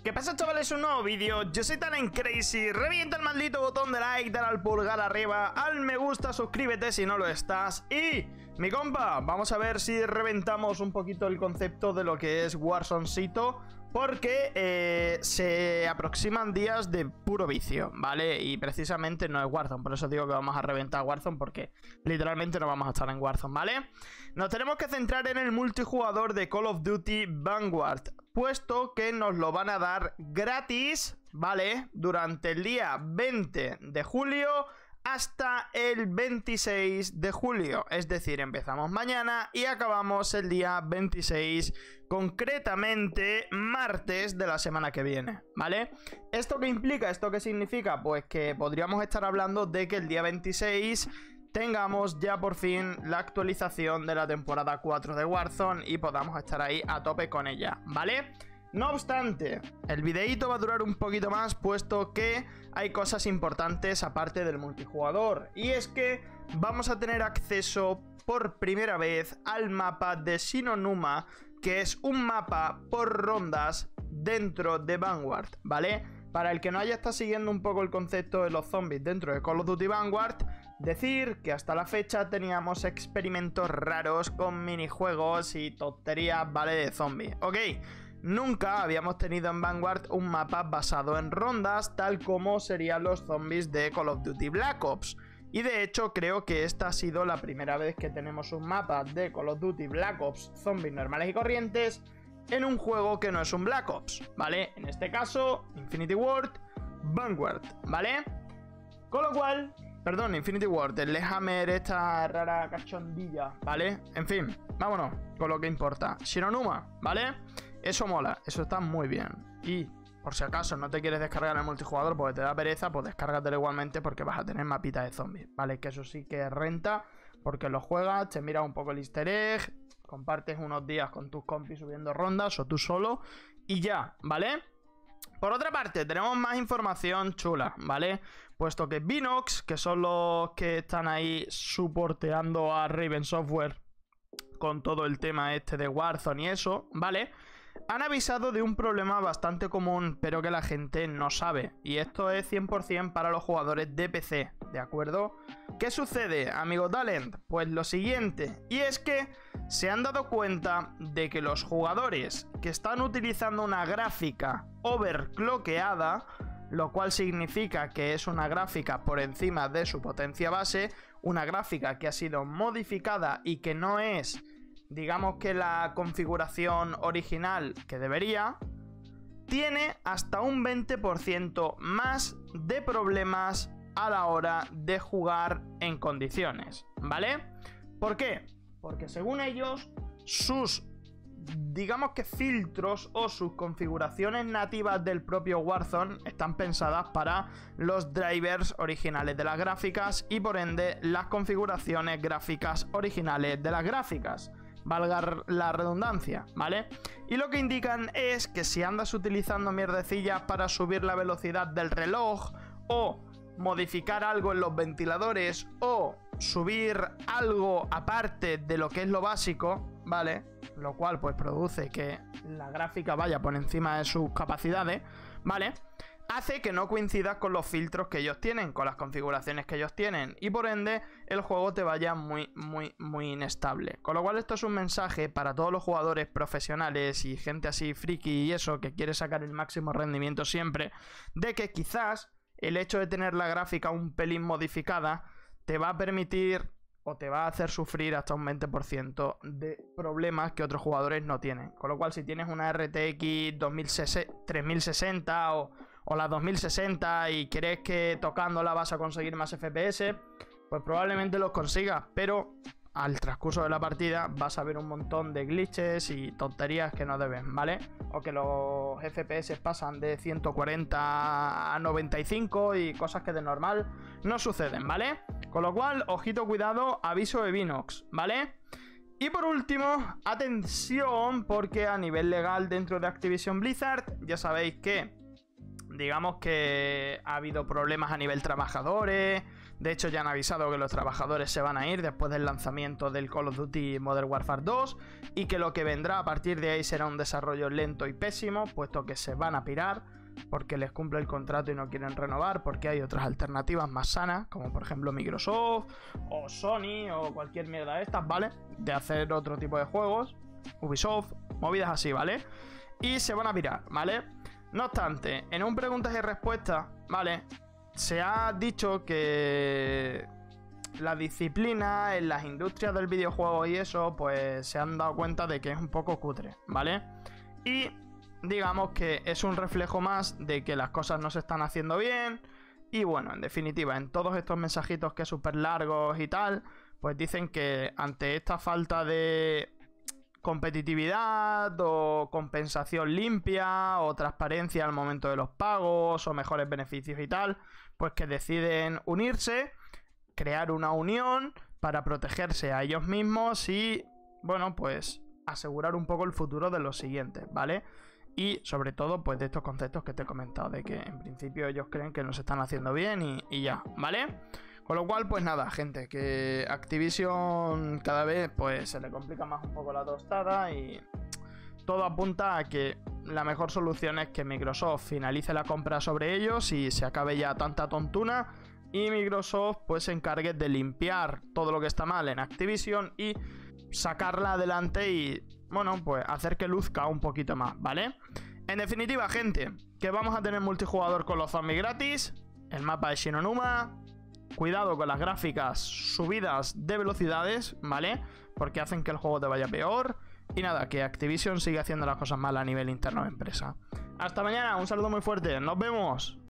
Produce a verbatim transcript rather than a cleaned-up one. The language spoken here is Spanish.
¿Qué pasa, chavales? Un nuevo vídeo. Yo soy TalentCrazy. Revienta el maldito botón de like, dale al pulgar arriba, al me gusta, suscríbete si no lo estás. Y, mi compa, vamos a ver si reventamos un poquito el concepto de lo que es Warzoncito, porque eh, se aproximan días de puro vicio, ¿vale? Y precisamente no es Warzone, por eso digo que vamos a reventar Warzone, porque literalmente no vamos a estar en Warzone, ¿vale? Nos tenemos que centrar en el multijugador de Call of Duty Vanguard, puesto que nos lo van a dar gratis, ¿vale? Durante el día veinte de julio hasta el veintiséis de julio. Es decir, empezamos mañana y acabamos el día veintiséis, concretamente martes de la semana que viene, ¿vale? ¿Esto qué implica? ¿Esto qué significa? Pues que podríamos estar hablando de que el día veintiséis tengamos ya por fin la actualización de la temporada cuatro de Warzone y podamos estar ahí a tope con ella, ¿vale? No obstante, el videíto va a durar un poquito más, puesto que hay cosas importantes aparte del multijugador. Y es que vamos a tener acceso por primera vez al mapa de Sinonuma, que es un mapa por rondas dentro de Vanguard, ¿vale? Para el que no haya estado siguiendo un poco el concepto de los zombies dentro de Call of Duty Vanguard, decir que hasta la fecha teníamos experimentos raros con minijuegos y tonterías, ¿vale? De zombies, ok. Nunca habíamos tenido en Vanguard un mapa basado en rondas, tal como serían los zombies de Call of Duty Black Ops. Y de hecho creo que esta ha sido la primera vez que tenemos un mapa de Call of Duty Black Ops zombies normales y corrientes en un juego que no es un Black Ops, ¿vale? En este caso, Infinity Ward Vanguard, ¿vale? Con lo cual, perdón, Infinity Ward, el Lehammer, esta rara cachondilla, ¿vale? En fin, vámonos con lo que importa. Sinonuma, ¿vale? Eso mola, eso está muy bien. Y, por si acaso no te quieres descargar el multijugador porque te da pereza, pues descárgatelo igualmente porque vas a tener mapitas de zombies, ¿vale? Que eso sí que renta, porque lo juegas, te miras un poco el easter egg, compartes unos días con tus compis subiendo rondas o tú solo y ya, ¿vale? Por otra parte, tenemos más información chula, ¿vale? Puesto que Vinox, que son los que están ahí soporteando a Raven Software con todo el tema este de Warzone y eso, ¿vale? Han avisado de un problema bastante común, pero que la gente no sabe. Y esto es cien por cien para los jugadores de P C, ¿de acuerdo? ¿Qué sucede, amigo Talent? Pues lo siguiente, y es que se han dado cuenta de que los jugadores que están utilizando una gráfica overclockeada, lo cual significa que es una gráfica por encima de su potencia base, una gráfica que ha sido modificada y que no es, digamos que la configuración original que debería, tiene hasta un veinte por ciento más de problemas a la hora de jugar en condiciones, ¿vale? ¿Por qué? Porque según ellos, sus, digamos que filtros o sus configuraciones nativas del propio Warzone están pensadas para los drivers originales de las gráficas y por ende las configuraciones gráficas originales de las gráficas, valga la redundancia, ¿vale? Y lo que indican es que si andas utilizando mierdecillas para subir la velocidad del reloj o modificar algo en los ventiladores o subir algo aparte de lo que es lo básico, ¿vale? Lo cual pues produce que la gráfica vaya por encima de sus capacidades, ¿vale? Hace que no coincidas con los filtros que ellos tienen, con las configuraciones que ellos tienen, y por ende el juego te vaya muy, muy, muy inestable. Con lo cual esto es un mensaje para todos los jugadores profesionales y gente así friki y eso, que quiere sacar el máximo rendimiento siempre, de que quizás el hecho de tener la gráfica un pelín modificada te va a permitir o te va a hacer sufrir hasta un veinte por ciento de problemas que otros jugadores no tienen. Con lo cual, si tienes una R T X tres mil sesenta o, o la dos mil sesenta y crees que tocándola vas a conseguir más F P S, pues probablemente los consigas, pero al transcurso de la partida vas a ver un montón de glitches y tonterías que no deben, ¿vale? O que los F P S pasan de ciento cuarenta a noventa y cinco y cosas que de normal no suceden, ¿vale? Con lo cual, ojito, cuidado, aviso de Vinox, ¿vale? Y por último, atención, porque a nivel legal dentro de Activision Blizzard, ya sabéis que, digamos que ha habido problemas a nivel trabajadores, De hecho, ya han avisado que los trabajadores se van a ir después del lanzamiento del Call of Duty Modern Warfare dos y que lo que vendrá a partir de ahí será un desarrollo lento y pésimo, puesto que se van a pirar porque les cumple el contrato y no quieren renovar, porque hay otras alternativas más sanas, como por ejemplo Microsoft o Sony o cualquier mierda de estas, ¿vale? De hacer otro tipo de juegos, Ubisoft, movidas así, ¿vale? Y se van a pirar, ¿vale? No obstante, en un preguntas y respuestas, ¿vale? Se ha dicho que la disciplina en las industrias del videojuego y eso, pues se han dado cuenta de que es un poco cutre, ¿vale? Y digamos que es un reflejo más de que las cosas no se están haciendo bien. Y bueno, en definitiva, en todos estos mensajitos que son súper largos y tal, pues dicen que ante esta falta de competitividad o compensación limpia o transparencia al momento de los pagos o mejores beneficios y tal, pues que deciden unirse, crear una unión para protegerse a ellos mismos y, bueno, pues asegurar un poco el futuro de los siguientes, ¿vale? Y sobre todo, pues de estos conceptos que te he comentado, de que en principio ellos creen que no se están haciendo bien y, y ya, ¿vale? Con lo cual, pues nada, gente, que Activision cada vez pues se le complica más un poco la tostada y todo apunta a que la mejor solución es que Microsoft finalice la compra sobre ellos y se acabe ya tanta tontuna y Microsoft pues se encargue de limpiar todo lo que está mal en Activision y sacarla adelante y, bueno, pues hacer que luzca un poquito más, ¿vale? En definitiva, gente, que vamos a tener multijugador con los zombies gratis, el mapa de Shinonuma. Cuidado con las gráficas subidas de velocidades, ¿vale? Porque hacen que el juego te vaya peor. Y nada, que Activision sigue haciendo las cosas mal a nivel interno de empresa. Hasta mañana, un saludo muy fuerte, nos vemos.